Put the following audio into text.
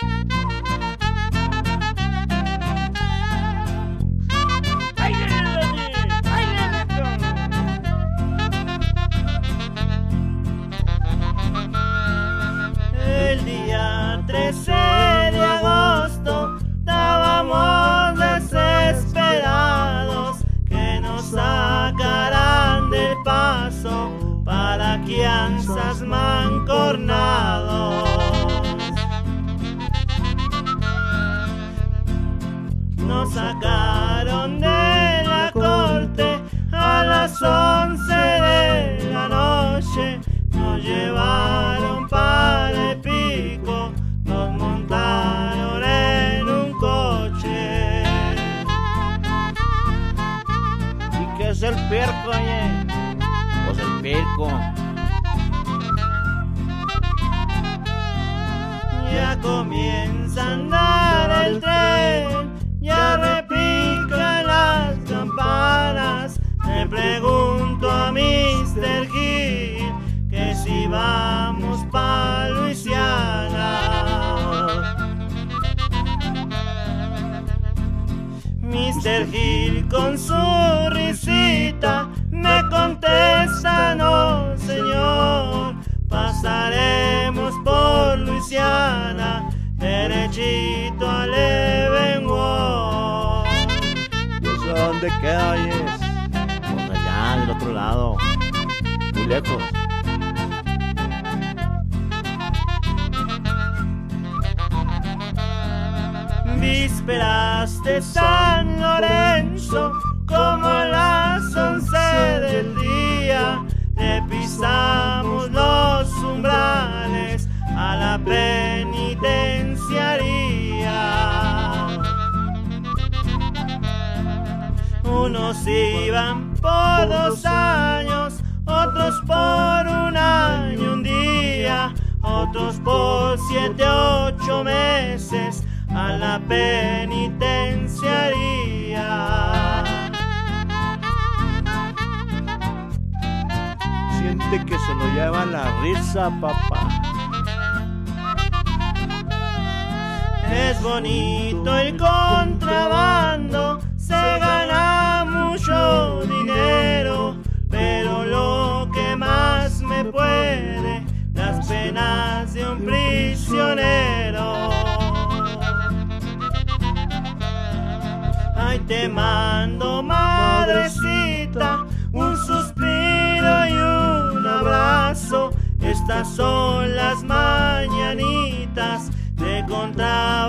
El día 13 de agosto estábamos desesperados que nos sacaran del paso para Quianzas mancornados. Nos sacaron de la corte a las 11 de la noche, nos llevaron para el pico, nos montaron en un coche. ¿Y qué es el pirco, oye? Pues el pirco. Ya comienza a andar el tren, ya repican las campanas. Le pregunto a Mr. Gil que si vamos pa' Luisiana. Mr. Gil con su risita me contesta: no señor, pasaremos por Luisiana derechito a Leavenworth. ¿Y eso dónde queda, oye? Pues allá, del otro lado, muy lejos. Vísperas de San Lorenzo, como a las 11 del día, le pisamos los umbrales a la penitenciaría. Unos iban por 2 años, otros por 1 año, 1 día, otros por 7, 8 meses a la penitenciaría. Siente que se lo lleva la risa, papá. Es bonito el contrabando, se gana mucho dinero, pero lo que más me puede, las penas de un prisionero. Ay, te mando, madrecita, un suspiro y un abrazo. Estas son las mañanitas de contar